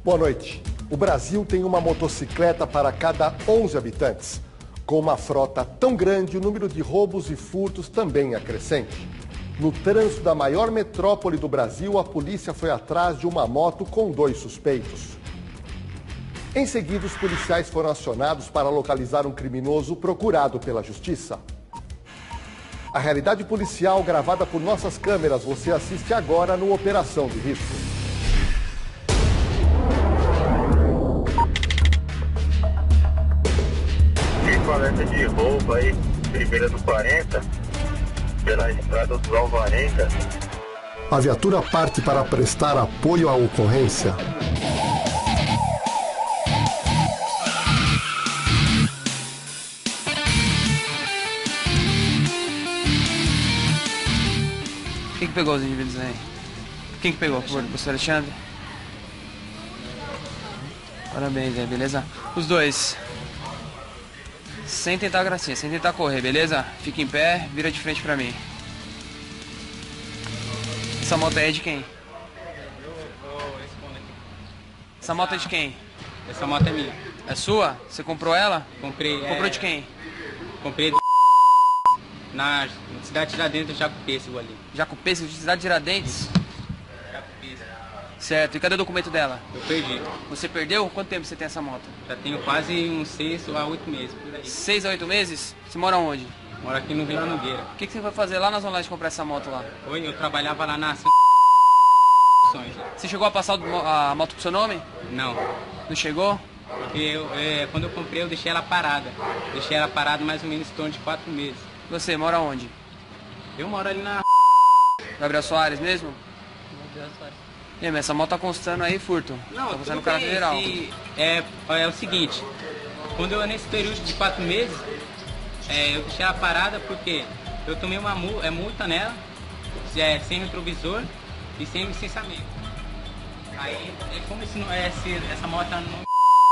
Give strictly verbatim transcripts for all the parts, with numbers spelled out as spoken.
Boa noite. O Brasil tem uma motocicleta para cada onze habitantes. Com uma frota tão grande, o número de roubos e furtos também é crescente. No trânsito da maior metrópole do Brasil, a polícia foi atrás de uma moto com dois suspeitos. Em seguida, os policiais foram acionados para localizar um criminoso procurado pela justiça. A realidade policial gravada por nossas câmeras você assiste agora no Operação de Risco. Coleta de roubo aí, primeira do quarenta, pela estrada dos Alvarenga. A viatura parte para prestar apoio à ocorrência. Quem que pegou os indivíduos aí? Quem que pegou? Por você, Alexandre? Parabéns aí, beleza? Os dois. Sem tentar gracinha, sem tentar correr, beleza? Fica em pé, vira de frente pra mim. Essa moto aí é de quem? Essa moto é de quem? Essa moto é minha. É sua? Você comprou ela? Comprei. Comprou é... de quem? Comprei do... na cidade de Tiradentes, Jacupêssego ali. Jacupêssego, de cidade de Tiradentes? Jacupêssego. Certo, e cadê o documento dela? Eu perdi. Você perdeu? Quanto tempo você tem essa moto? Já tenho quase uns seis a oito meses por aí. Seis a oito meses? Você mora onde? Moro aqui no Vila Nogueira. O que, que você vai fazer lá na Zona Leste comprar essa moto lá? Oi, eu trabalhava lá na... Você chegou a passar a moto pro seu nome? Não. Não chegou? Porque eu, é, quando eu comprei eu deixei ela parada. Deixei ela parada mais ou menos em torno de quatro meses. Você mora onde? Eu moro ali na... Gabriel Soares mesmo? Gabriel Soares. E aí, mas essa moto tá constando aí furto? Não, tá constando tudo cara bem, federal. se, é, é o seguinte, quando eu nesse período de quatro meses, é, eu deixei ela parada porque eu tomei uma multa, é, multa nela, é, sem retrovisor e sem licenciamento. Aí, como esse, esse, essa moto tá no nome,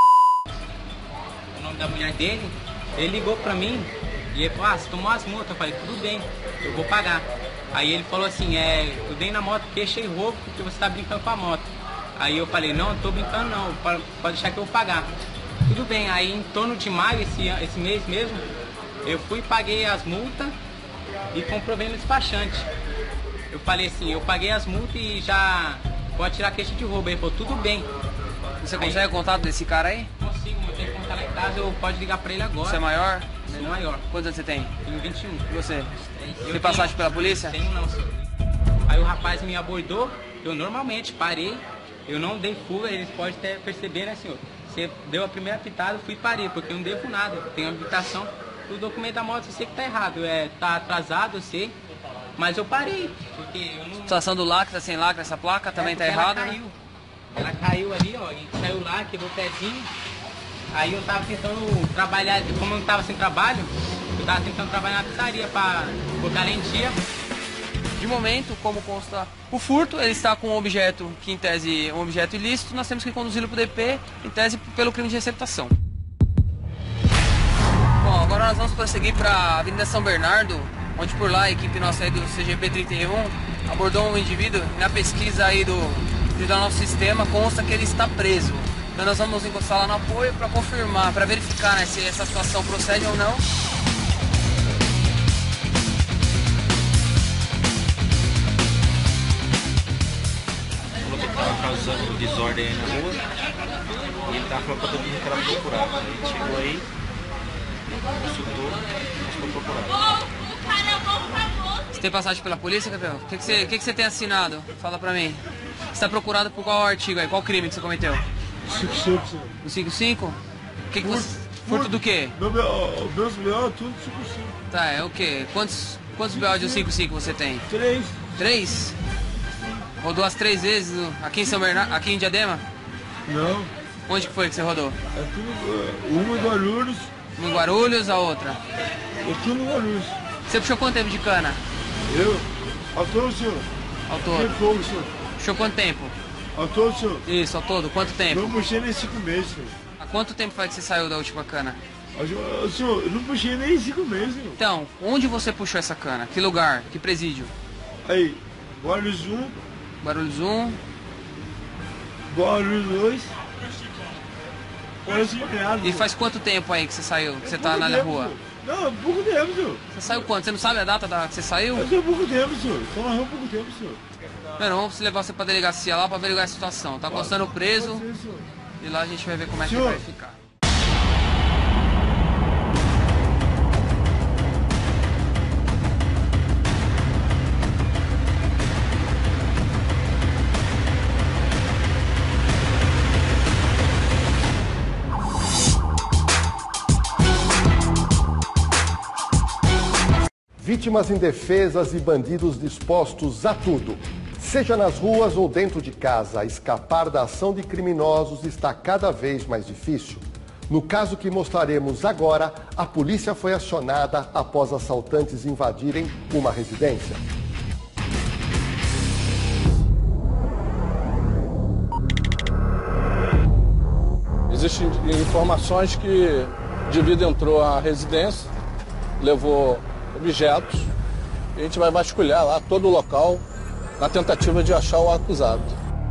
o nome da mulher dele, ele ligou pra mim e ele falou, ah, você tomou as multas. Eu falei, tudo bem, eu vou pagar. Aí ele falou assim, é, eu dei na moto porque achei roubo porque você tá brincando com a moto. Aí eu falei, não, não tô brincando não, pode, pode deixar que eu vou pagar. Tudo bem, aí em torno de maio, esse, esse mês mesmo, eu fui e paguei as multas e comprovei no despachante. Eu falei assim, eu paguei as multas e já pode tirar a queixa de roubo. Ele falou, tudo bem. Você consegue aí, o contato desse cara aí? Consigo, eu tenho que contar lá em casa, eu pode ligar pra ele agora. Você é maior? Sou maior. Quantos anos você tem? Tenho vinte e um. E você? Eu Tem passagem pela polícia? Tenho não, senhor. Aí o rapaz me abordou, eu normalmente parei, eu não dei fuga, eles podem até perceber, né, senhor? Você deu a primeira pitada, eu fui e parei, porque eu não devo nada, eu tenho habilitação. O documento da moto eu sei que tá errado, é, tá atrasado, eu sei, mas eu parei, porque eu não... Situação do lacre, sem lacre, essa placa também é, tá errada, ela caiu. Né? Ela caiu ali, ó, e saiu lá, quebrou o pezinho. Aí eu tava tentando trabalhar, como eu não tava sem trabalho, eu tava tentando trabalhar na pizzaria pra botar lentilha. De momento, como consta o furto, ele está com um objeto que em tese é um objeto ilícito, nós temos que conduzi-lo para o D P, em tese pelo crime de receptação. Bom, agora nós vamos prosseguir para a Avenida São Bernardo, onde por lá a equipe nossa aí do C G P trinta e um abordou um indivíduo e na pesquisa aí do, do nosso sistema consta que ele está preso. Então nós vamos encostar lá no apoio para confirmar, para verificar, né, se essa situação procede ou não. Falou que ele estava causando desordem aí na rua e ele estava falando para todo mundo que era procurado. A gente chegou aí, consultou, mas foi procurado. Você tem passagem pela polícia, Gabriel? O que, que, você, que, que você tem assinado? Fala pra mim. Você está procurado por qual artigo aí? Qual crime que você cometeu? cinco cinco. No cinco cinco? O que que você... Furto do quê? Meu, meu, meus B O, tudo cinco cinco. Tá, é o quê? Quantos, quantos B O de cinco cinco você tem? Três. Três? Rodou as três vezes no- aqui em São Bernardo, aqui em Diadema? Não. Onde que foi que você rodou? É tudo. Uma em Guarulhos. Uma em Guarulhos, a outra? É tudo em Guarulhos. Você puxou quanto tempo de cana? Eu? Ao todo, senhor. Ao Que todo? pouco, senhor. Puxou quanto tempo? Ao todo, senhor. Isso, ao todo. Quanto tempo? Não puxei nem cinco meses, senhor. Há quanto tempo faz que você saiu da última cana? Ô, senhor, eu não puxei nem cinco meses, senhor. Então, onde você puxou essa cana? Que lugar? Que presídio? Aí, Guarulhos um, Guarulhos um, Guarulhos dois, Parece empenhado. E faz quanto tempo aí que você saiu, que você tá Pouco na tempo, rua? senhor. Não, pouco tempo, senhor. Você saiu quando? Você não sabe a data da que você saiu? Eu tenho pouco tempo, senhor. Estou na rua há pouco tempo, senhor. Mano, vamos levar você pra delegacia lá pra averiguar a situação. Tá constando preso Pode ser, senhor. e lá a gente vai ver como é que Senhor. vai ficar. Vítimas indefesas e bandidos dispostos a tudo. Seja nas ruas ou dentro de casa, escapar da ação de criminosos está cada vez mais difícil. No caso que mostraremos agora, a polícia foi acionada após assaltantes invadirem uma residência. Existem informações que o indivíduo entrou à residência, levou objetos, e a gente vai vasculhar lá todo o local na tentativa de achar o acusado.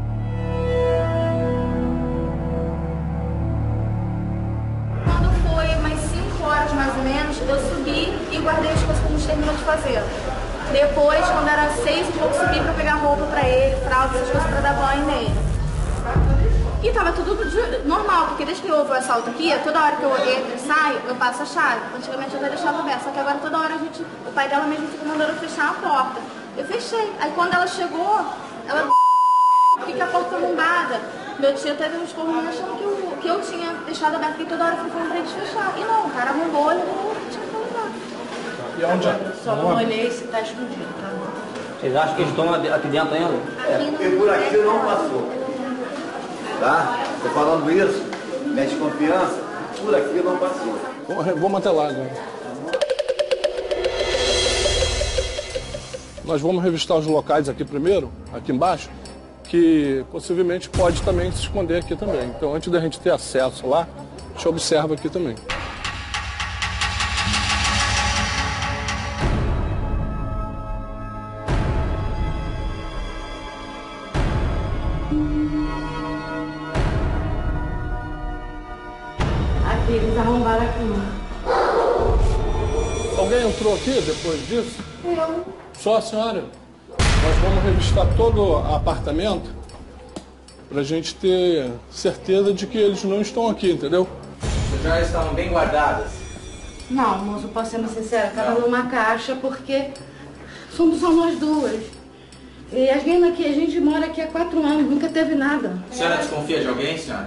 Quando foi umas cinco horas mais ou menos, eu subi e guardei as coisas como a gente terminou de fazer. Depois, quando era seis e pouco, subi pra pegar roupa pra ele, fralda, essas coisas pra dar banho nele. E tava tudo de- normal, porque desde que houve o assalto aqui, toda hora que eu entro e saio, eu passo a chave. Antigamente eu até deixava aberta, só que agora toda hora a gente, o pai dela mesmo fica mandando eu fechar a porta. Eu fechei. Aí quando ela chegou, ela por que que a porta tá arrombada? Meu tio teve uns correndo achando que eu, que eu tinha deixado aberta, porque toda hora eu fui falando pra eles fechar. E não, o cara arrombou, ele não tinha que arrombar. E onde é? Só não olhei se tá escondido, tá? Vocês acham que eles estão aqui dentro ainda? Aqui Porque por aqui não passou. Tá? Tô falando isso, mete confiança, por aqui não passou. Vamos- Vamos até lá, né? Nós vamos revistar os locais aqui primeiro, aqui embaixo, que possivelmente pode também se esconder aqui também. Então, antes da gente ter acesso lá, a gente observa aqui também. Aqui, eles arrombaram aqui. Alguém entrou aqui depois disso? Eu. Só a senhora? Nós vamos revistar todo o apartamento para a gente ter certeza de que eles não estão aqui, entendeu? As joias estavam bem guardadas. Não, moço, posso ser mais sincera, tava numa caixa porque somos só nós duas. E as meninas aqui, a gente mora aqui há quatro anos, nunca teve nada. A senhora desconfia de alguém, senhora?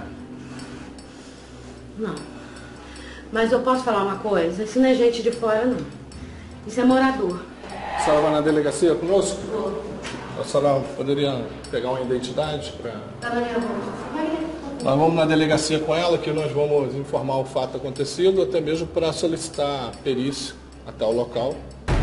Não. Mas eu posso falar uma coisa? Isso não é gente de fora, não. Isso é morador. A senhora vai na delegacia conosco? A senhora poderia pegar uma identidade para... Tá na minha bolsa. Nós vamos na delegacia com ela, que nós vamos informar o fato acontecido, até mesmo para solicitar perícia até o local.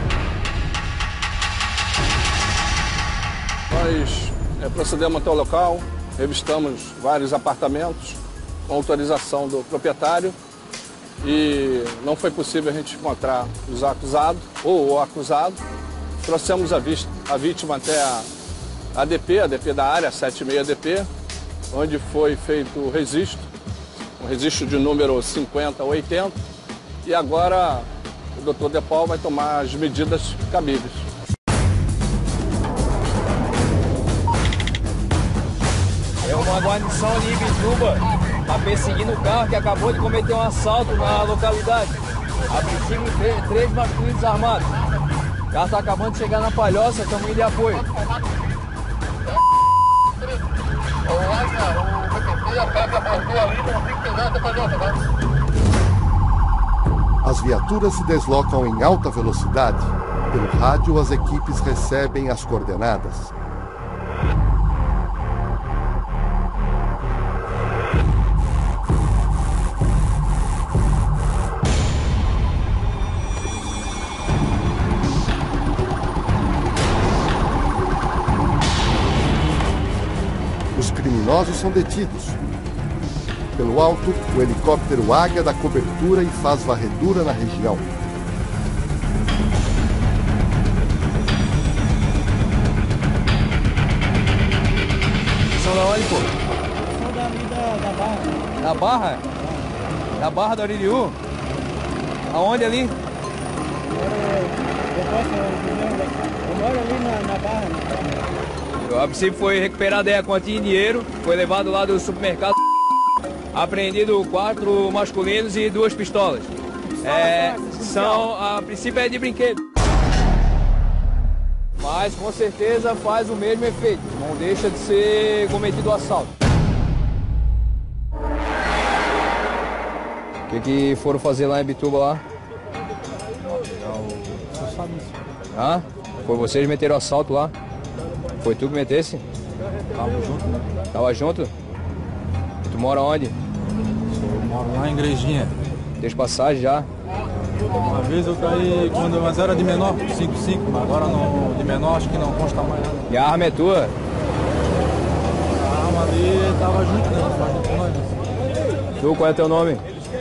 Nós é, procedemos até o local, revistamos vários apartamentos com autorização do proprietário e não foi possível a gente encontrar os acusados ou o acusado. Trouxemos a, vist- a vítima até a, a D P, a D P da área, a setenta e seis D P, onde foi feito o registro, um registro de número cinquenta oitenta, e agora o doutor De Paul vai tomar as medidas cabíveis. É uma guarnição ali em Bituba, está perseguindo o carro que acabou de cometer um assalto na localidade. A princípio, três, três masculinos armados. O carro está acabando de chegar na Palhoça, estamos indo de apoio. As viaturas se deslocam em alta velocidade. Pelo rádio, as equipes recebem as coordenadas. Os criminosos são detidos. Pelo alto, o helicóptero Águia dá cobertura e faz varredura na região. São da onde, pô? Sou dali da, da na Barra. Na Barra? Na Barra do Aririú? Aonde ali? Eu moro ali na, na Barra. A princípio foi recuperado aí a quantia em dinheiro, foi levado lá do supermercado, apreendido quatro masculinos e duas pistolas. É, são, a princípio é de brinquedo. Mas com certeza faz o mesmo efeito, não deixa de ser cometido o assalto. O que, que foram fazer lá em Bituba lá? Ah? Foi vocês que meteram o assalto lá? Foi tu que metesse? Tava junto, né? Tava junto? Tu mora onde? Eu moro lá em Igrejinha. Tem passagem já? Uma vez eu caí quando eu era de menor, cinco cinco, mas agora no, de menor acho que não consta mais nada. E a arma é tua? A arma ali tava junto, né? Tava junto com nós. Tu, qual é teu nome?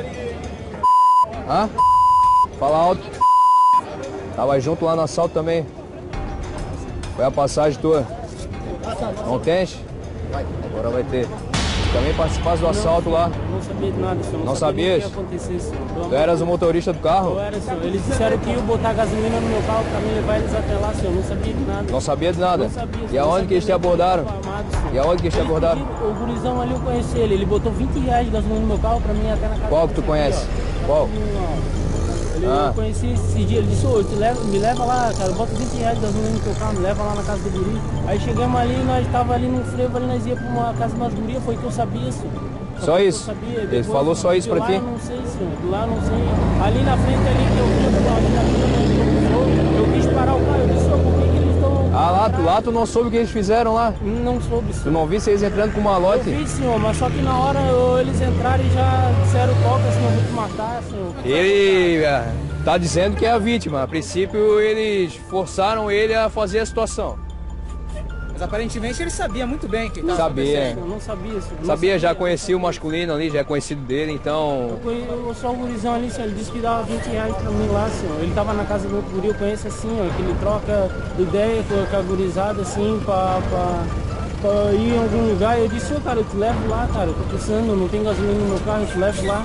Hã? Fala alto. Tava junto lá no assalto também. Foi a passagem tua? Não tens? Agora vai ter. Também participasse do assalto não, lá? Não sabia de nada, senhor. Não, não sabia sabias? O que ia acontecer, senhor. Tu eras o motorista do carro? Eu era, senhor. Eles disseram que iam botar gasolina no meu carro pra me levar eles até lá, senhor. Não sabia de nada. Não sabia de nada? Não sabia. E aonde que eles te abordaram? Armado, e aonde que eles te abordaram? O gurizão ali eu conheci ele. Ele botou vinte reais de gasolina no meu carro pra mim até na casa. Qual que tu conhece? Aqui, Qual? Ele, ah. Eu conheci esse dia, ele disse, ô, te leva, me leva lá, cara, bota vinte reais de gasolina no teu carro, me leva lá na casa do guri. Aí chegamos ali, nós tava ali no frevo, ali nós ia pra uma casa de umas gurias, foi que eu sabia isso. Só isso? Ele falou só isso pra ti? Lá não sei, senhor, de lá não sei. Ali na frente ali que eu vi, ali na frente, eu quis parar o carro, eu disse, ô, por que que eles estão... Ah, lá tu, lá tu não soube o que eles fizeram lá? Não soube, senhor. Tu não visse eles entrando com uma malote? Eu vi, senhor, mas só que na hora eu, eles entraram e já disseram, toca, senhor, eu vou te matar, senhor. Ele é, tá dizendo que é a vítima. A princípio eles forçaram ele a fazer a situação. Mas aparentemente ele sabia muito bem que estava Sabia. Eu não sabia, senhor. Não Sabia, já conhecia o masculino ali, já é conhecido dele, então... Eu, conhe... eu sou o gurizão ali, senhor, ele disse que dava vinte reais pra mim lá, senhor. Ele tava na casa do outro guri, eu conheço assim, ó, que ele troca ideia com a gurizada, assim, pra, pra, pra ir em algum lugar. Eu disse, ô, cara, eu te levo lá, cara, eu tô precisando, não tem gasolina no meu carro, eu te levo lá.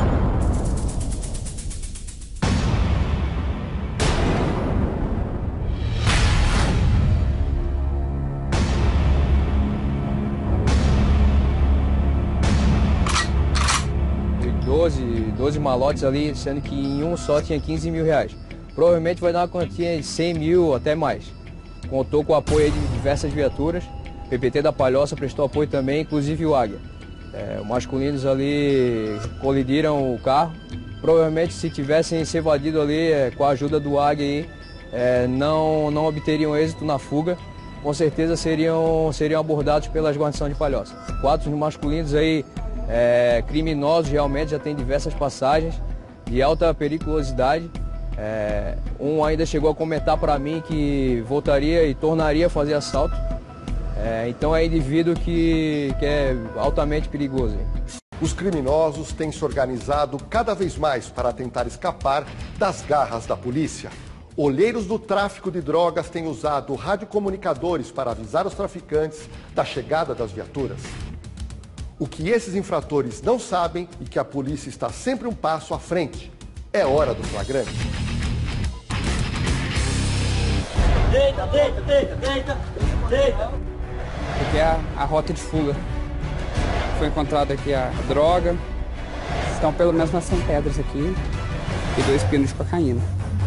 doze malotes ali, sendo que em um só tinha quinze mil reais. Provavelmente vai dar uma quantia de cem mil ou até mais. Contou com o apoio de diversas viaturas. O P P T da Palhoça prestou apoio também, inclusive o Águia. É, os masculinos ali colidiram o carro. Provavelmente se tivessem se evadido ali é, com a ajuda do Águia aí, é, não, não obteriam êxito na fuga. Com certeza seriam, seriam abordados pelas guarnições de Palhoça. Quatro masculinos aí É, criminosos, realmente já tem diversas passagens de alta periculosidade. É, um ainda chegou a comentar para mim que voltaria e tornaria a fazer assalto. É, então é indivíduo que, que é altamente perigoso. Os criminosos têm se organizado cada vez mais para tentar escapar das garras da polícia. Olheiros do tráfico de drogas têm usado radiocomunicadores para avisar os traficantes da chegada das viaturas. O que esses infratores não sabem e que a polícia está sempre um passo à frente. É hora do flagrante. Deita, deita, deita, deita, deita. Aqui é a, a rota de fuga. Foi encontrada aqui a droga. Estão pelo menos umas cem pedras aqui e dois pinos de cocaína.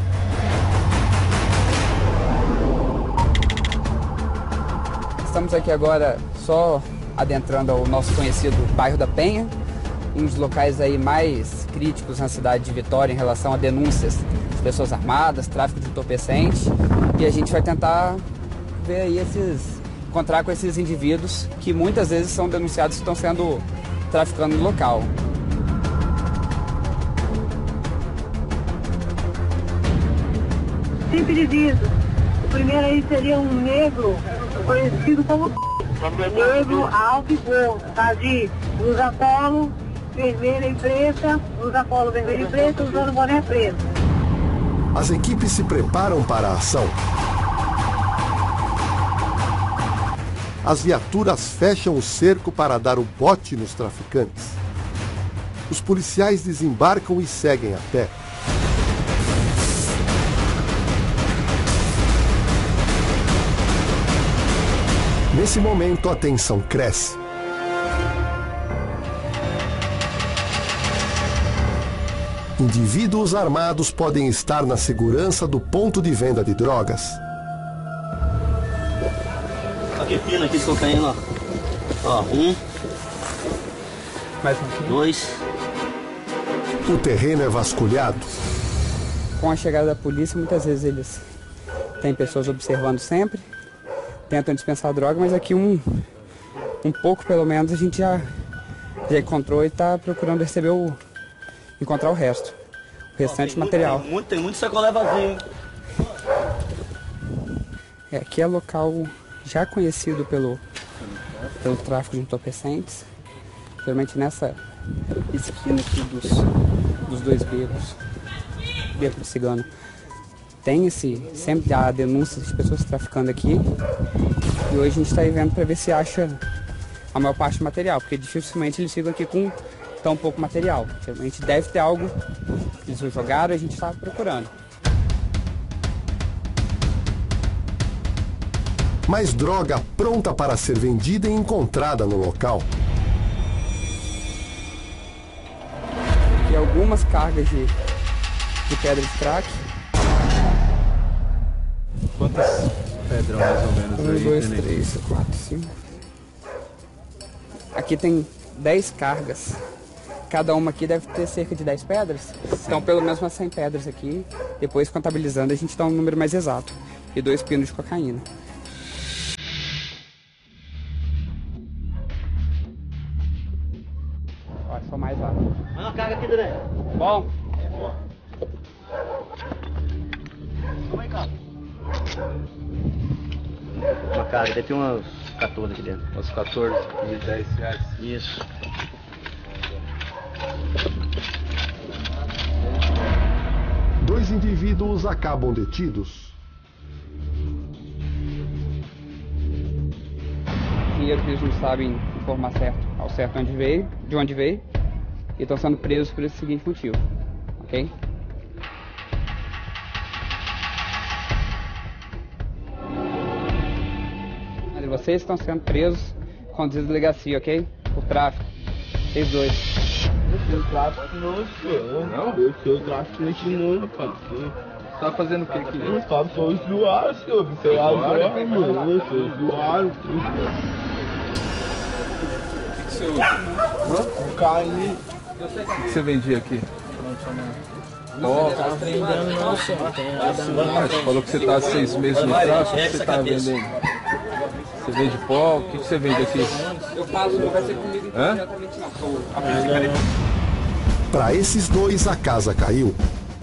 Estamos aqui agora só adentrando ao nosso conhecido bairro da Penha, um dos locais aí mais críticos na cidade de Vitória em relação a denúncias de pessoas armadas, tráfico de entorpecentes, e a gente vai tentar ver aí esses, encontrar com esses indivíduos que muitas vezes são denunciados que estão sendo traficando no local. Simples disso. O primeiro aí seria um negro conhecido como negro alto e gordo, tá? De blusa polo vermelha e preta, blusa polo vermelha e preta, usando boné preto. As equipes se preparam para a ação. as viaturas fecham o cerco para dar o bote nos traficantes. Os policiais desembarcam e seguem a pé. Nesse momento, a tensão cresce. Indivíduos armados podem estar na segurança do ponto de venda de drogas. Aqui, pino aqui de cocaína, ó. Ó, um. Mais um. Dois. O terreno é vasculhado. Com a chegada da polícia, muitas vezes eles têm pessoas observando sempre, tentam dispensar droga, mas aqui um, um pouco pelo menos a gente já, já encontrou e está procurando receber o, encontrar o resto, o restante ó, tem material. Muito, tem, muito, tem muito sacolé vazio. É, aqui é local já conhecido pelo, pelo tráfico de entorpecentes, geralmente nessa esquina aqui dos, dos dois becos, beco de cigano. Tem esse, sempre há denúncias de pessoas traficando aqui, e hoje a gente está aí vendo para ver se acha a maior parte do material, porque dificilmente eles ficam aqui com tão pouco material. A gente deve ter algo que eles jogaram e a gente está procurando. Mais droga pronta para ser vendida e encontrada no local. Aqui algumas cargas de, de pedra de crack. Quantas pedras mais ou menos um, aí? Um, dois, Neném? três, quatro, cinco. Aqui tem dez cargas. Cada uma aqui deve ter cerca de dez pedras. Sim. Então pelo menos umas cem pedras aqui. Depois contabilizando a gente dá um número mais exato. E dois pinos de cocaína. Olha, só mais lá. Olha a carga aqui, Daniel. Bom. Como é, cara? Uma carga, deve ter umas quatorze aqui dentro. Umas quatorze de dez reais. Isso. Dois indivíduos acabam detidos. Dinheiro que eles não sabem informar certo, ao certo onde veio, de onde veio, e estão sendo presos por esse seguinte motivo, ok? Mas vocês estão sendo presos, conduzidos à delegacia, ok? Por tráfico. Vocês dois. Eu sou tráfico não, senhor. Não? Eu sou traficante não, rapaz. Você tá fazendo o que aqui? Eu tava só usuário, senhor. Você é usuário, mano. Eu sou usuário. O que você usa? Cocaína. O que você vendia aqui? Não tá vendendo não, senhor. Você falou que você tá há seis meses no tráfico, o que você tá vendendo? Você vende pó? O que você vende aqui? Eu faço, não vai ser comigo Hã? diretamente não. Para esses dois, a casa caiu.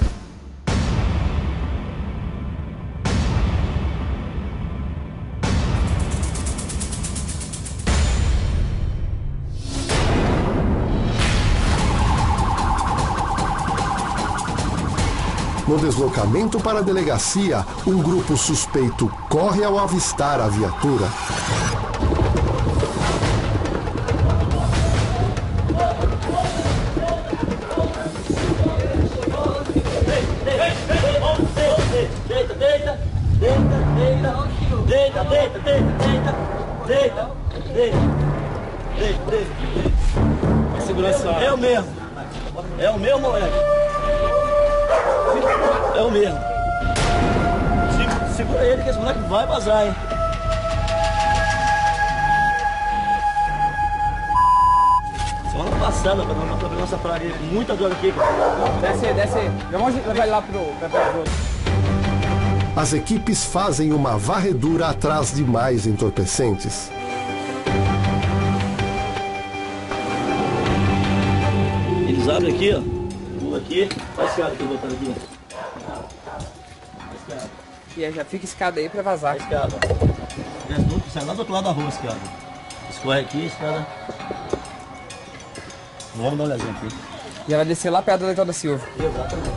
No deslocamento para a delegacia, um grupo suspeito corre ao avistar a viatura. Deita, deita, deita, deita, deita, deita, deita, deita, deita, deita, deita. Segurança. É o mesmo. É o mesmo, moleque. É o mesmo. Se- Segura ele que esse moleque vai vazar, hein. Semana passada, quando nós abrimos nossa praia, muita droga aqui, cara. Desce aí, desce aí. Vamos levar ele lá pro... Pra, pra, pro... As equipes fazem uma varredura atrás de mais entorpecentes. Eles abrem aqui, ó. Pula aqui. Olha a escada que eu vou botar aqui. E já fica escada aí pra vazar. A escada. Sai lá do outro lado da rua a escada. Escorre aqui, a escada. Vamos dar uma olhadinha aqui. Já vai descer lá perto do Leitor da Silva. Exatamente.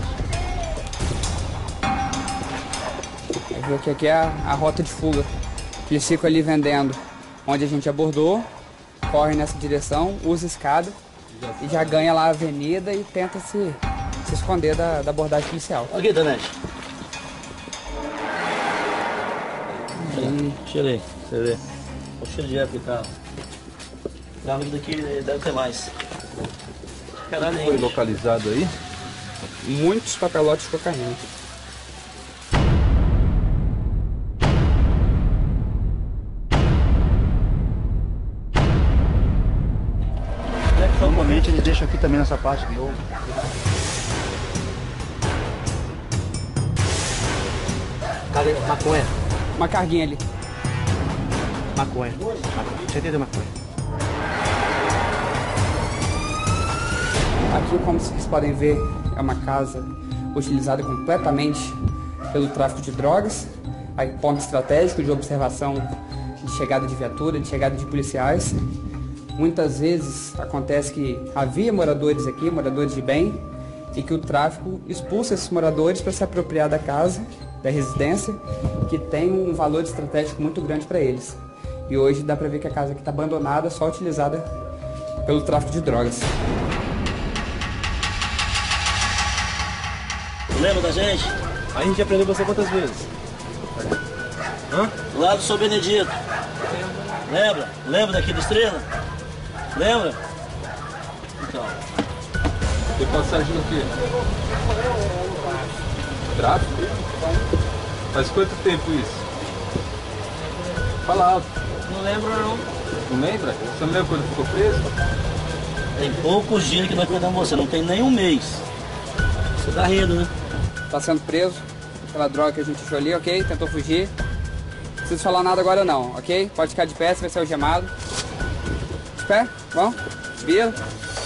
Vai ver que aqui é a, a rota de fuga. Que eles ficam ali vendendo onde a gente abordou, corre nessa direção, usa a escada e já ganha lá a avenida e tenta se, se esconder da, da abordagem policial. Aqui, Danete. Cheira aí, você vê. O cheiro de época e tal. Carro daqui deve ter mais. Caralho, foi localizado aí? Muitos papelotes de cocaína. Normalmente eles deixam aqui também nessa parte de novo. Cadê? Maconha. Uma carguinha ali. Maconha. Maconha. Certeza maconha. Aqui, como vocês podem ver, é uma casa utilizada completamente pelo tráfico de drogas. Aí, ponto estratégico de observação de chegada de viatura, de chegada de policiais. Muitas vezes acontece que havia moradores aqui, moradores de bem, e que o tráfico expulsa esses moradores para se apropriar da casa, da residência, que tem um valor estratégico muito grande para eles. E hoje dá para ver que a casa aqui está abandonada, só utilizada pelo tráfico de drogas. Lembra da gente? A gente já prendeu você quantas vezes? Hã? Lá do São Benedito. Lembra? Lembra daqui da Estrela? Lembra? Então. Tem passagem no quê? Tráfico? Faz quanto tempo isso? Fala alto. Não lembro não. Não lembra? Você não lembra quando ficou preso? Tem poucos dias que nós prendemos você, não tem nem um mês. Você tá rindo, né? Tá sendo preso pela droga que a gente achou ali, ok? Tentou fugir. Não preciso falar nada agora não, ok? Pode ficar de pé, você vai ser algemado. De pé, vamos, vira.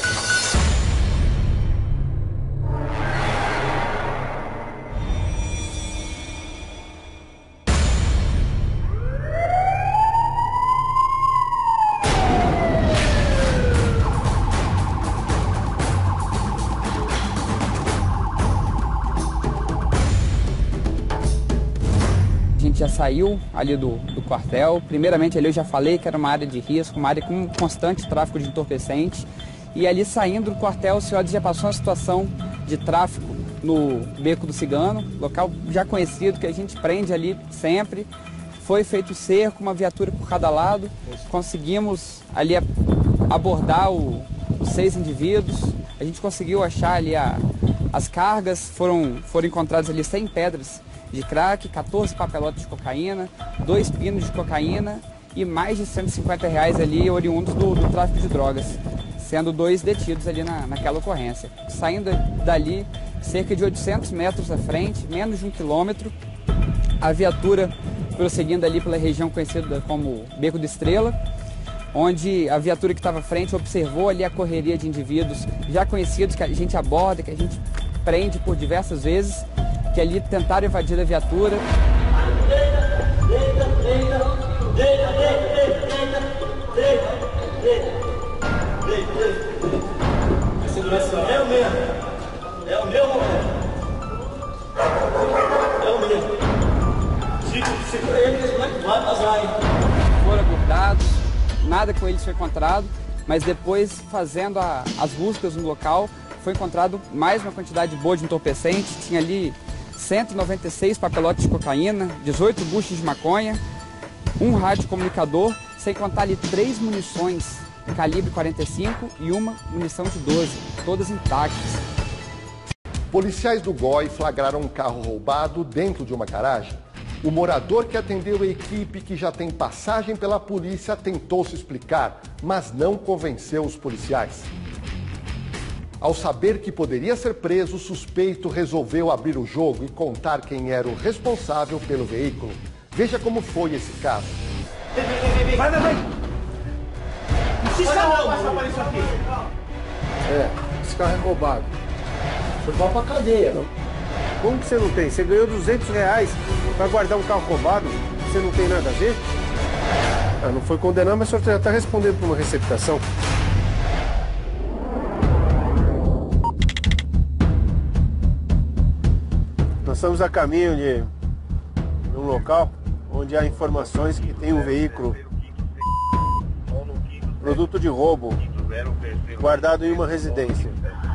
A gente já saiu ali do, do quartel. Primeiramente ali eu já falei que era uma área de risco, uma área com constante tráfico de entorpecentes. E ali saindo do quartel, o senhor já passou uma situação de tráfico no Beco do Cigano, local já conhecido, que a gente prende ali sempre. Foi feito cerco, uma viatura por cada lado. Conseguimos ali abordar o, os seis indivíduos. A gente conseguiu achar ali a, as cargas, foram, foram encontradas ali cem pedras de crack, quatorze papelotes de cocaína, dois pinos de cocaína e mais de cento e cinquenta reais ali oriundos do, do tráfico de drogas, sendo dois detidos ali na, naquela ocorrência. Saindo dali, cerca de oitocentos metros à frente, menos de um quilômetro, a viatura prosseguindo ali pela região conhecida como Beco da Estrela, onde a viatura que estava à frente observou ali a correria de indivíduos já conhecidos, que a gente aborda, que a gente prende por diversas vezes, que ali tentaram invadir a viatura. É o mesmo. É o meu momento. É o mesmo. Segura ele, esse moleque vai vazar, hein? Foram abordados, nada com eles foi encontrado, mas depois, fazendo a, as buscas no local, foi encontrado mais uma quantidade boa de entorpecente. Tinha ali cento e noventa e seis papelotes de cocaína, dezoito buchas de maconha, um rádio comunicador, sem contar ali três munições calibre quarenta e cinco e uma munição de doze, todas intactas. Policiais do G O I flagraram um carro roubado dentro de uma garagem. O morador que atendeu a equipe, que já tem passagem pela polícia, tentou se explicar, mas não convenceu os policiais. Ao saber que poderia ser preso, o suspeito resolveu abrir o jogo e contar quem era o responsável pelo veículo. Veja como foi esse caso. Vai, vai, vai! Não se escala passar para isso aqui. É, esse carro é roubado. Foi mal pra cadeia. Como que você não tem? Você ganhou duzentos reais para guardar um carro roubado? Você não tem nada a ver? Ah, não foi condenado, mas o senhor já está respondendo por uma receptação. Nós estamos a caminho de um local onde há informações que tem um veículo produto de roubo, guardado em uma residência.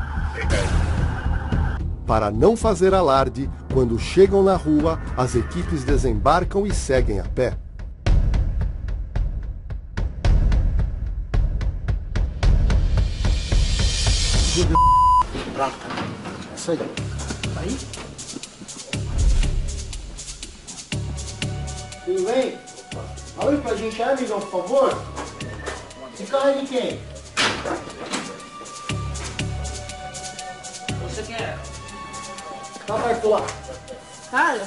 Para não fazer alarde, quando chegam na rua, as equipes desembarcam e seguem a pé. Isso aí. Aí? Tudo bem? Abre pra gente aí, amigão, por favor. Esse carro é de quem? Você quer? Tá aberto lá. Cara,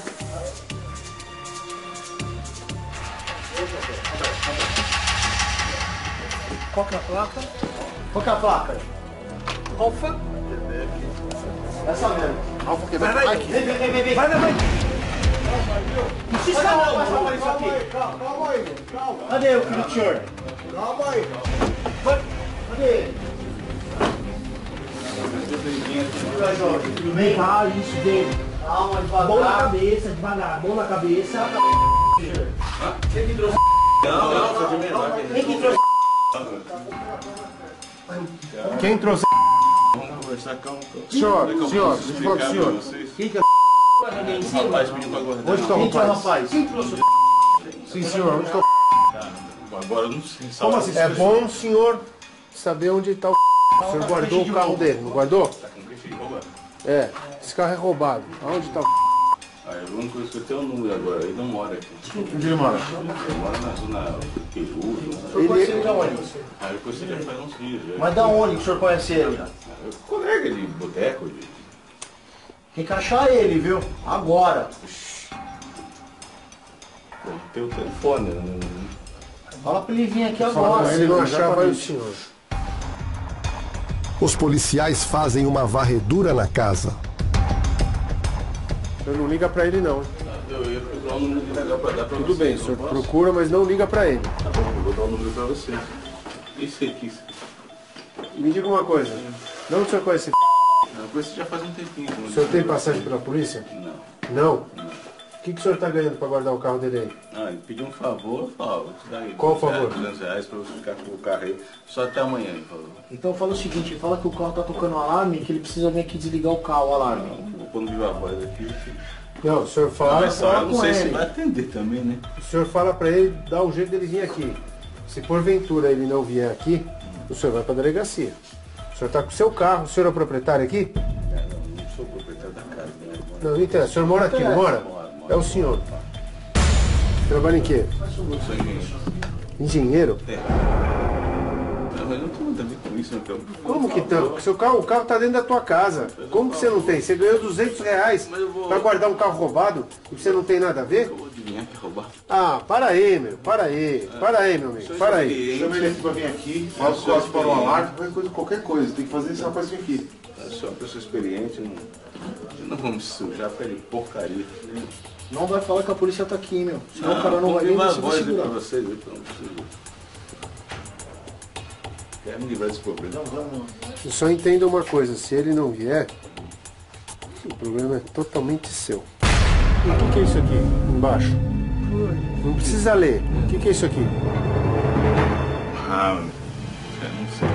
Qual que é a placa? Qual que é a placa? Alfa? Essa mesmo. Alfa que vai, vai, vai, vem, vem, vem, vem. Vai, vai, vai. Não se escapa mais pra falar isso aqui. Calma, calma aí, calma. Cadê o filho do senhor? Calma aí. Vai. Cadê ele? Tudo bem? Ah, isso dele. Calma, devagar. Mão na cabeça, devagar. Mão na cabeça. Quem que trouxe? Não, não, sou de menor. Quem que trouxe? Quem trouxe? Vamos conversar, calma. Senhor, senhor, deixa eu falar com o senhor. Quem que é o rapaz pediu pra guardar. Onde está o Quem que é o rapaz? rapaz? Quem trouxe? Sim, senhor, onde está o Agora eu não sei. Como assim? É bom o senhor saber onde está o O senhor guardou o carro dele, não guardou? Tá com quem fica roubado. É, esse carro é roubado. Aonde está o Ah, a única coisa que eu tenho é o número agora, ele não mora aqui. Onde ele mora? Ele mora na zona Peru. O senhor conhece ele de onde? Ah, eu conheci ele faz uns dias. já. Mas da onde que o senhor conhece ele? Ah, eu colega de boteco. De... Tem que achar ele, viu? Agora. Tem o telefone, né? Fala pra ele vir aqui Fala, agora. se ele não achar, vai o senhor. Os policiais fazem uma varredura na casa. O senhor não liga pra ele não. hein? Eu ia procurar um número de legal pra dar pra Tudo você. bem, o senhor procura, mas não liga pra ele. Tá bom, eu vou dar o número pra você. Esse aqui. Me diga uma coisa. De onde o senhor conhece? Eu conheci já faz um tempinho. O senhor tem passagem pela polícia? Não. Não? O que, que o senhor está ganhando para guardar o carro dele aí? Ah, ele pediu um favor, eu falo, vou te dar aí. Qual o favor? duzentos reais pra você ficar com o carro aí, só até amanhã, ele falou. Então fala o seguinte, fala que o carro tá tocando alarme, que ele precisa vir aqui desligar o carro, o alarme. Vou pôr no viva voz aqui. Não, o senhor fala... Não, só, eu não sei ele. se vai atender também, né? O senhor fala para ele, dá um jeito dele vir aqui. Se porventura ele não vier aqui, o senhor vai para a delegacia. O senhor está com o seu carro, o senhor é o proprietário aqui? Não, não sou proprietário da casa, né? Não, não interessa. O senhor mora aqui, não mora? É o senhor. Trabalha em quê? Eu sou engenheiro. Engenheiro? É. Não, mas não tem nada a ver com isso, então. Como que tá? O seu carro, o carro está dentro da tua casa. Como que você não tem? Você ganhou duzentos reais para guardar um carro roubado e você não tem nada a ver? Eu vou adivinhar que é roubar. Ah, para aí, meu. Para aí. Para aí, meu amigo. Para aí. Chama ele pra vir aqui, faz o código para o alarme, qualquer coisa, qualquer coisa. Tem que fazer esse rapaz vir aqui. Eu sou uma pessoa experiente, não, não vamos sujar pra ele porcaria. Não vai falar que a polícia tá aqui, meu. Senão Não, o cara não vai nem vai se voz aí segurar. pra vocês, então não precisa. Quer me livrar desse problema? Não, vamos. Eu só entenda uma coisa, se ele não vier, o problema é totalmente seu. E o que, que é isso aqui, embaixo? Não precisa ler. O que, que é isso aqui? Ah, eu não sei.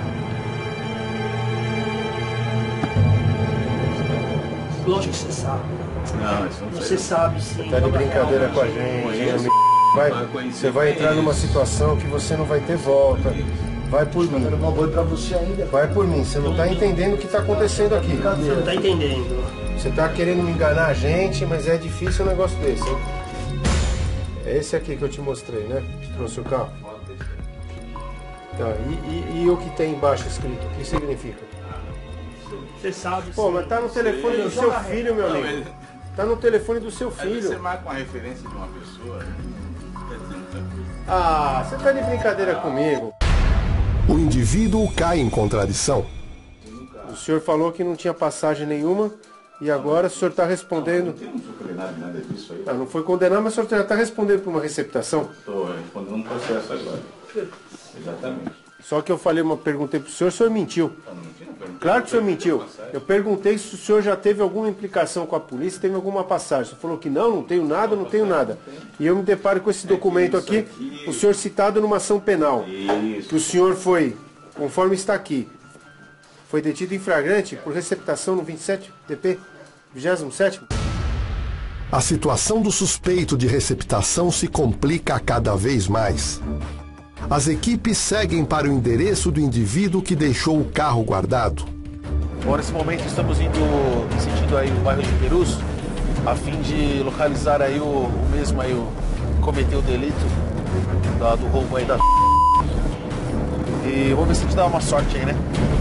Lógico que você sabe. Não, isso não sei. Você sabe, sim. Tá de brincadeira com a gente, meu amigo. Vai, você vai entrar numa situação que você não vai ter volta. Vai por mim. Eu vou pra você ainda. Vai por mim. Você não tá entendendo o que tá acontecendo aqui. Você não tá entendendo. Você tá querendo me enganar a gente, mas é difícil um negócio desse, hein? É esse aqui que eu te mostrei, né? Que trouxe o carro. Tá, e, e, e o que tem embaixo escrito? O que significa? Você sabe. Pô, mas tá no telefone do seu filho, meu amigo. Tá no telefone do seu Aí você filho. marca uma referência de uma pessoa, né? Quer dizer, não tá... Ah, você tá de brincadeira comigo. O indivíduo cai em contradição. O senhor falou que não tinha passagem nenhuma e agora o senhor está respondendo. Eu não sou condenado nada disso aí. Ah, não foi condenado, mas o senhor já está respondendo por uma receptação. Estou respondendo um processo agora. Exatamente. Só que eu falei, uma perguntei pro senhor, o senhor mentiu. Tá mentindo? Perguntei Claro que o senhor mentiu. passagem. Eu perguntei se o senhor já teve alguma implicação com a polícia, teve alguma passagem. Você falou que não, não tenho nada, não tenho nada. E eu me deparo com esse documento aqui, o senhor citado numa ação penal. Que o senhor foi, conforme está aqui, foi detido em flagrante por receptação no vinte e sete D P vigésimo sétimo. A situação do suspeito de receptação se complica a cada vez mais. As equipes seguem para o endereço do indivíduo que deixou o carro guardado. Bom, nesse momento estamos indo em sentido aí o bairro de Perus, a fim de localizar aí o, o mesmo aí, o cometeu o delito da, do roubo aí da... E vamos ver se a gente dá uma sorte aí, né?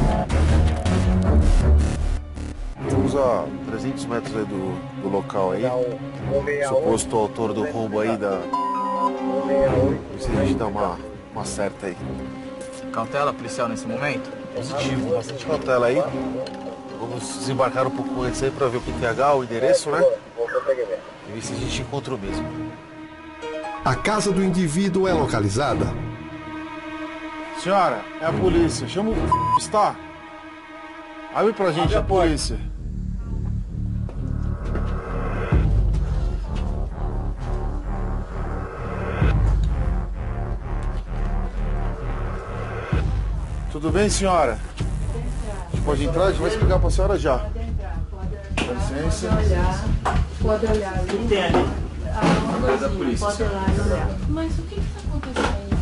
Estamos a trezentos metros aí do, do local aí, suposto autor do roubo aí da... Vamos ver se a gente dá uma, uma certa aí. Cautela policial nesse momento? Positivo, bastante cautela aí. Vamos desembarcar um pouco antes aí para ver o P T H, o endereço, né? E ver se a gente encontra o mesmo. A casa do indivíduo é localizada. Senhora, é a polícia. Chama o... Está? Abre pra gente a polícia. Tudo bem, senhora? A gente pode entrar? A gente vai explicar pra senhora já. Pode entrar, pode entrar. Com licença. Pode olhar. Pode olhar. O que tem ali? Agora é da polícia. Pode olhar e olhar. Mas o que está acontecendo?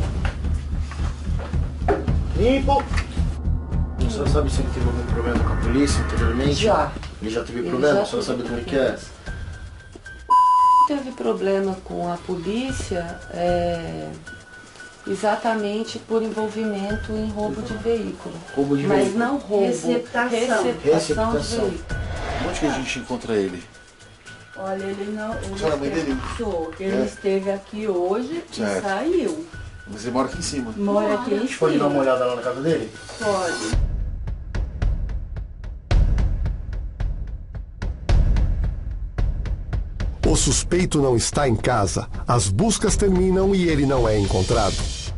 Limpo. O senhor sabe se ele teve algum problema com a polícia anteriormente? Já. Ele já teve Ele problema? já O senhor sabe teve como é que é? Teve problema com a polícia é, exatamente por envolvimento em roubo de veículo. Roubo de Mas veículo. não roubo. Receptação. Receptação de Receptação. veículo. Onde que a gente encontra ele? Olha, ele não. Ele, Senhora, mãe esteve, dele? Sou. Ele É. esteve aqui hoje Certo. e saiu. Mas ele mora aqui em cima. Mora aqui em A gente pode dar cima. uma olhada lá na casa dele? Pode. O suspeito não está em casa. As buscas terminam e ele não é encontrado.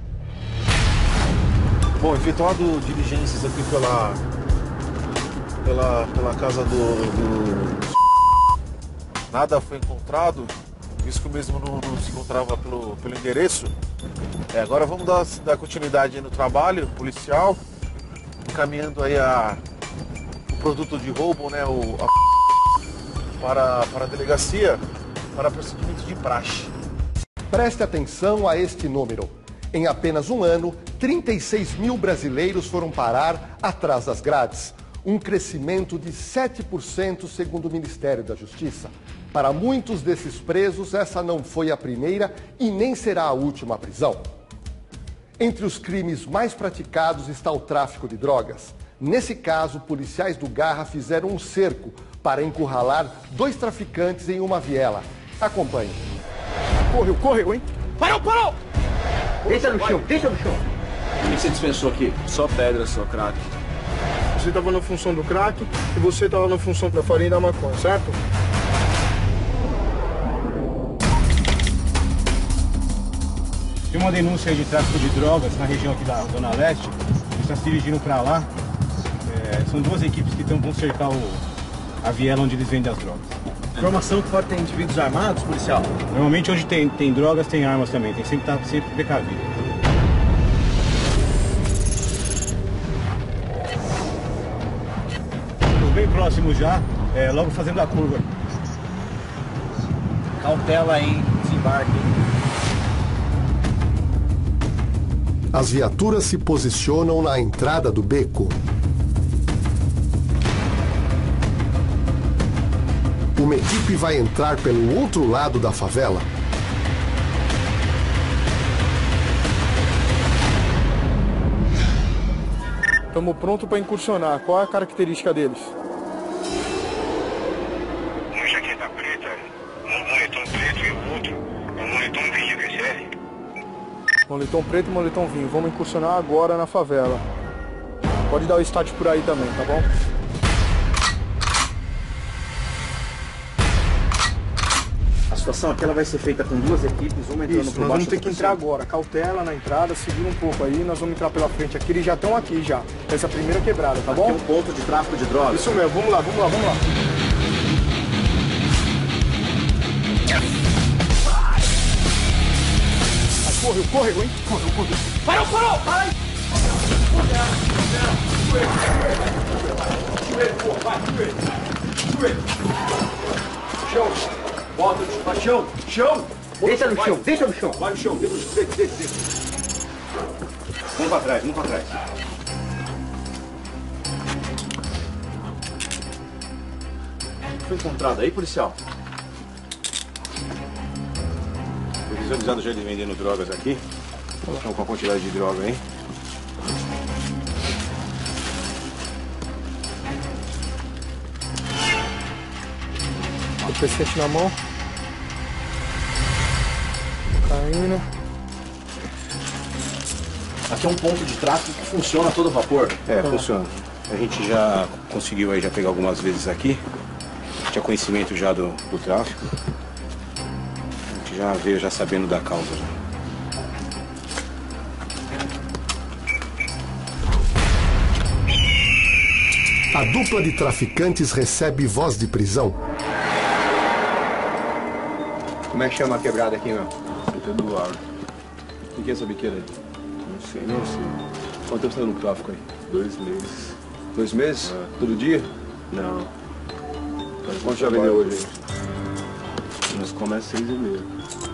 Bom, efetuado diligências aqui pela... Pela, pela casa do, do... Nada foi encontrado, visto que o mesmo não, não se encontrava pelo, pelo endereço. É, agora vamos dar, dar continuidade aí no trabalho policial, encaminhando aí a, o produto de roubo, né, o, a, para, para a delegacia, para procedimento de praxe. Preste atenção a este número. Em apenas um ano, trinta e seis mil brasileiros foram parar atrás das grades. Um crescimento de sete por cento segundo o Ministério da Justiça. Para muitos desses presos, essa não foi a primeira e nem será a última prisão. Entre os crimes mais praticados está o tráfico de drogas. Nesse caso, policiais do Garra fizeram um cerco para encurralar dois traficantes em uma viela. Acompanhe. Correu, correu, hein? Parou, parou! Deita no chão, deita no chão. O que você dispensou aqui? Só pedra, só crack. Você estava na função do crack e você estava na função da farinha e da maconha, certo? Tem uma denúncia aí de tráfico de drogas na região aqui da Zona Leste. Eles estão se dirigindo para lá. É, são duas equipes que tão, vão cercar o, a viela onde eles vendem as drogas. Informação que pode ter indivíduos armados, policial? Normalmente onde tem, tem drogas, tem armas também. Tem sempre que estar sempre precavido. Estamos bem próximos já, é, logo fazendo a curva. Cautela em desembarque. As viaturas se posicionam na entrada do beco. Uma equipe vai entrar pelo outro lado da favela. Estamos prontos para incursionar. Qual é a característica deles? Uma jaqueta preta, um moletom preto e o outro é um moletom vinho, V C L. Moletom preto e moletom vinho. Vamos incursionar agora na favela. Pode dar o start por aí também, tá bom? situação aqui ela vai ser feita com duas equipes, uma entrando Isso, por nós baixo. vamos ter que entrar agora. Cautela na entrada, segura um pouco aí, nós vamos entrar pela frente aqui. Eles já estão aqui já, essa primeira quebrada, tá bom? Aqui é um ponto de tráfico de drogas. Isso mesmo, vamos lá, vamos lá, vamos lá. Ai, correu, correu, hein? Correu, correu. Parou, parou! Para aí! Joelho, pô, vai, joelho. Joelho. Chão. Bota no chão. Chão. Chão. Deixa no vai. chão, deixa no chão. Vai no chão, deixa, deixa, deixa, deixa. Vamos pra trás, vamos pra trás. Foi encontrado aí, policial? Foi visualizado já eles vendendo drogas aqui. Estão com a quantidade de droga aí. Entorpecente na mão. Cocaína. Aqui é um ponto de tráfico que funciona a todo vapor. É, funciona. A gente já conseguiu aí já pegar algumas vezes aqui. Tinha conhecimento já do, do tráfico. A gente já veio já sabendo da causa. Já. A dupla de traficantes recebe voz de prisão. Como é que chama a quebrada aqui, meu? Santa Eduardo. O que é essa biqueira aí? Não sei, não sei. Quanto tempo você tá no tráfico aí? Dois meses. Dois meses? É. Todo dia? Não. Quanto já vendeu hoje aí? Nós comemos seis e meia.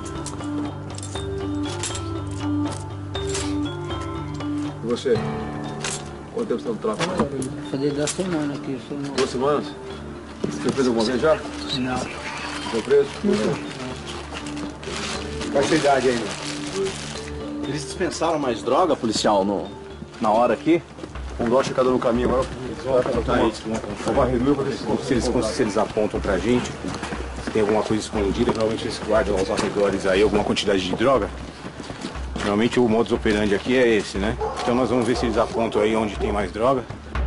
E você? Quanto tempo você tá no tráfico? Vou fazer duas semanas aqui. Não... Duas semanas? Você foi preso alguma vez já? Não. Foi preso? Não. Qual é a sua idade aí, meu? Eles dispensaram mais droga, policial, no, na hora aqui? Um dó checador no caminho agora. Tá aí. Se eles, se eles apontam pra gente, se tem alguma coisa escondida, normalmente eles guardam aos arredores aí alguma quantidade de droga. Normalmente o modus operandi aqui é esse, né? Então nós vamos ver se eles apontam aí onde tem mais droga.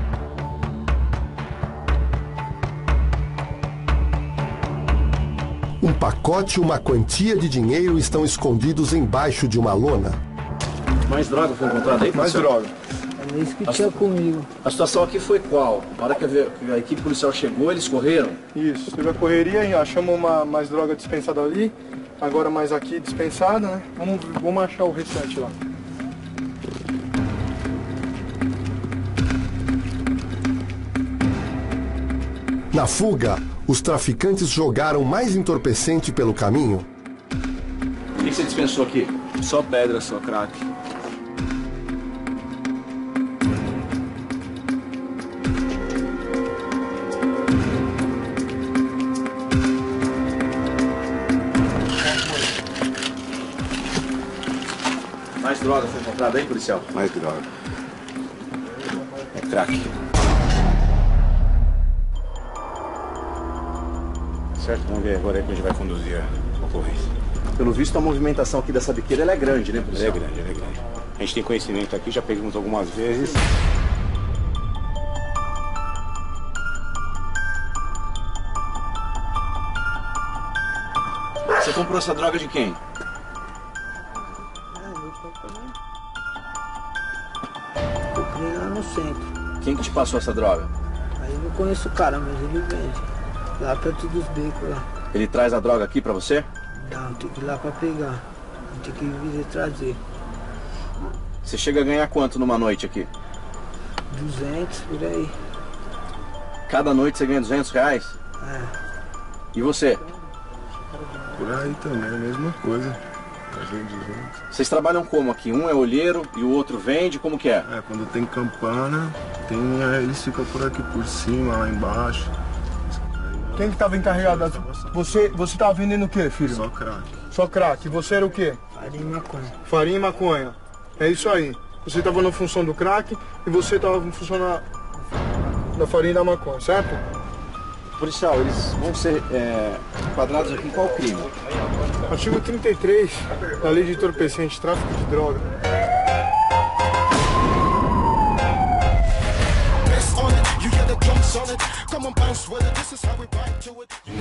Um pacote e uma quantia de dinheiro estão escondidos embaixo de uma lona. Mais droga foi encontrada aí, Mais policial? droga. É isso que tinha comigo. A situação aqui foi qual? Na hora que a, que a equipe policial chegou, eles correram? Isso, teve a correria e achamos uma, mais droga dispensada ali, agora mais aqui dispensada, né? Vamos, vamos achar o restante lá. Na fuga, os traficantes jogaram mais entorpecente pelo caminho. O que você dispensou aqui? Só pedra, só crack. Mais droga foi encontrada aí, policial? Mais droga. É crack. Certo, vamos ver agora que a gente vai conduzir a ocorrência. Pelo visto, a movimentação aqui dessa biqueira ela é grande, né, policial? Ela é grande, ela é grande. A gente tem conhecimento aqui, já pegamos algumas vezes. Você comprou essa droga de quem? Comprei lá no centro. Quem que te passou essa droga? Aí eu não conheço o cara, mas ele vende. Lá perto dos becos lá. Ele traz a droga aqui pra você? Não, tem que ir lá pra pegar. Tem que vir e trazer. Você chega a ganhar quanto numa noite aqui? duzentos, por aí. Cada noite você ganha duzentos reais? É. E você? Por aí também, a mesma coisa. Vocês trabalham como aqui? Um é olheiro e o outro vende? Como que é? É, quando tem campana, tem, eles ficam por aqui por cima, lá embaixo. Quem que estava encarregado? Você, você tava vendendo o quê, filho? Só crack. Só crack. E você era o quê? Farinha e maconha. Farinha e maconha. É isso aí. Você estava na função do crack e você estava na função da, da farinha e da maconha, certo? Policial, eles vão ser é, enquadrados aqui em qual crime? Artigo trinta e três da Lei de Entorpecente, tráfico de droga. on it, you hear the drums on it. Come on, bounce with it. This is how we ride to it.